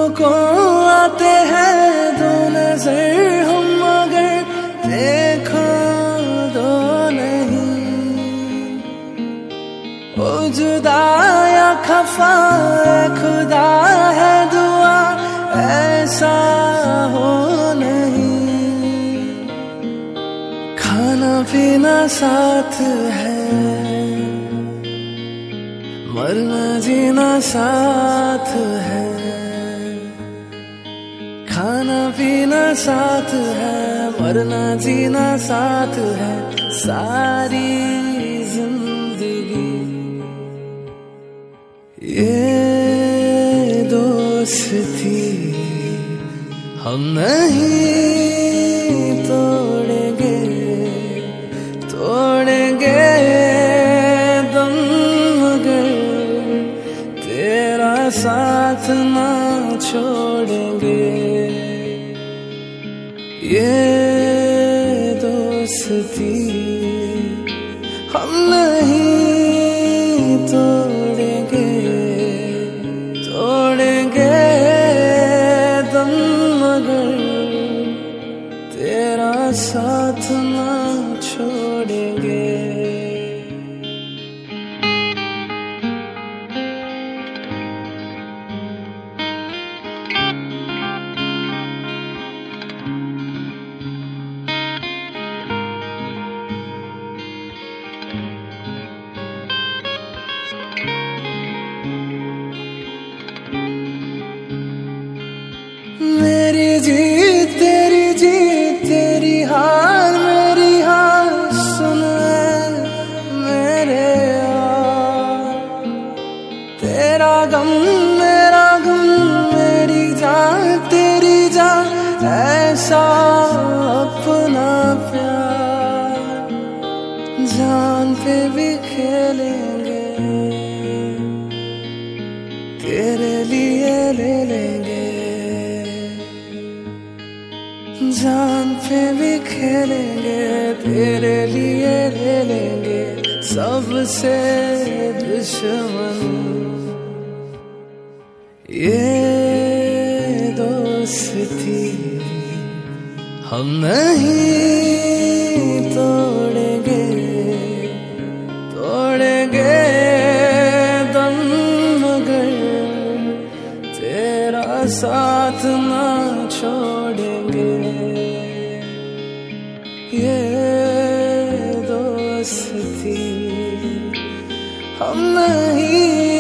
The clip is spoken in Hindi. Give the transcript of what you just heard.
को आते हैं दो नजर हम मगर देखो दो नहीं। ओ जुदा या खफा खुदा है दुआ ऐसा हो नहीं। खाना पीना साथ है मरना जीना साथ है। खाना पीना साथ है मरना जीना साथ है। सारी जिंदगी ये दोस्ती हम नहीं तोड़ेंगे तोड़ेंगे दम मगर तेरा साथ ना छोड़ेंगे। ये दोस्ती हम नहीं तोड़ेंगे तोड़ेंगे दम मगर तेरा साथ ना छोड़ेंगे। मेरी जीत तेरी हार मेरी हार सुन मेरे यार। तेरा गम मेरा गम मेरी जान तेरी जान ऐसा अपना प्यार। जान पे भी खेलेंगे तेरे लिए ले लेंगे। जान पे भी खेलेंगे तेरे लिए ले लेंगे। सबसे दुश्मन ये दोस्ती हम नहीं तोड़ेंगे तोड़ेंगे दम मगर तेरा साथ ना छोड़ेंगे। ये दोस्ती हम नहीं